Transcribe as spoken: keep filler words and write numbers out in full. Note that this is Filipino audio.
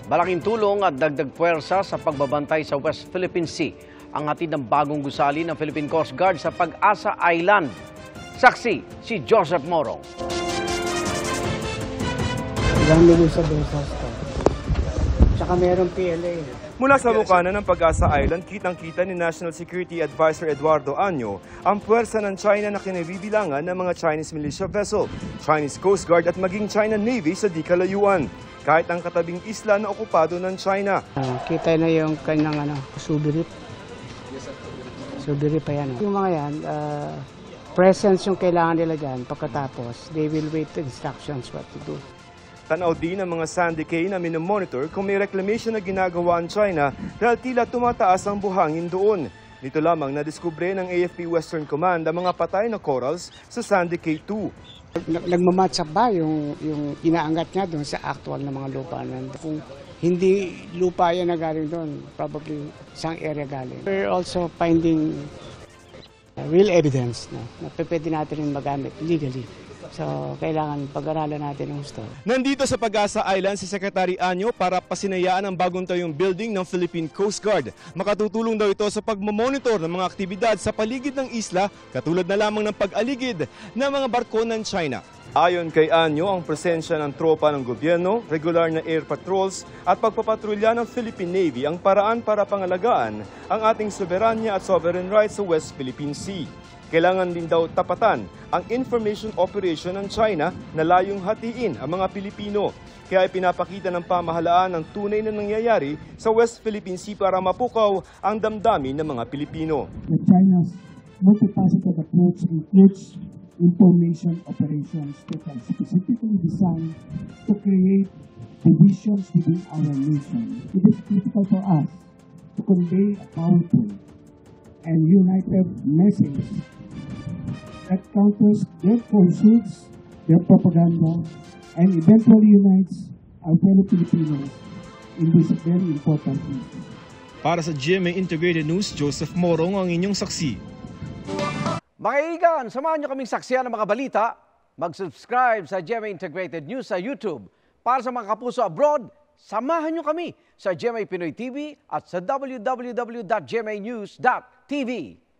Malaking tulong at dagdag puwersa sa pagbabantay sa West Philippine Sea ang hatid ng bagong gusali ng Philippine Coast Guard sa Pag-asa Island. Saksi si Joseph Moro. Ilang mili sa Besas to. Tsaka merong P L A. Mula sa bukana ng Pag-asa Island, kitang-kita ni National Security Advisor Eduardo Anyo ang puwersa ng China na kinabibilangan ng mga Chinese militia vessel, Chinese Coast Guard at maging China Navy sa di kalayuan, kahit ang katabing isla na okupado ng China. Uh, kita na yung kanyang ano, subirip. Subirip pa yan. Yung mga yan, uh, presence yung kailangan nila dyan. Pagkatapos, they will wait the instructions what to do. Tanaw din ang mga Sandy Cay na minomonitor kung may reclamation na ginagawa ang China dahil tila tumataas ang buhangin doon. Dito lamang nadiskubre ng A F P Western Command ang mga patay na corals sa Sandy Cay two. Nagmamatch up ba yung, yung inaangat niya doon sa actual na mga lupa? Kung hindi lupa yan na galing doon, probably isang area galing. We're also finding uh, real evidence no, na pwede natin rin magamit legally. So, kailangan pag-aralan natin ang gusto. Nandito sa Pag-asa Island si Secretary Anyo para pasinayaan ang bagong tayong building ng Philippine Coast Guard. Makatutulong daw ito sa pagmamonitor ng mga aktibidad sa paligid ng isla, katulad na lamang ng pag-aligid ng mga barko ng China. Ayon kay Anyo, ang presensya ng tropa ng gobyerno, regular na air patrols at pagpapatrolya ng Philippine Navy ang paraan para pangalagaan ang ating soberanya at sovereign rights sa West Philippine Sea. Kailangan din daw tapatan ang information operation ng China na layong hatiin ang mga Pilipino. Kaya pinapakita ng pamahalaan ang tunay na nangyayari sa West Philippine Sea para mapukaw ang damdamin ng mga Pilipino. The China's multifaceted approach includes information operations that are specifically designed to create divisions within our nation. It is critical for us to convey a powerful and united message that counters their falsehoods, their propaganda, and eventually unites our fellow Filipinos in this very important issue. Para sa G M A Integrated News, Joseph Morong ang inyong saksi. Mga kaibigan, samahan niyo kaming saksiyan ng mga balita. Mag-subscribe sa G M A Integrated News sa YouTube. Para sa mga kapuso abroad, samahan niyo kami sa G M A Pinoy T V at sa w w w dot g m a news dot t v.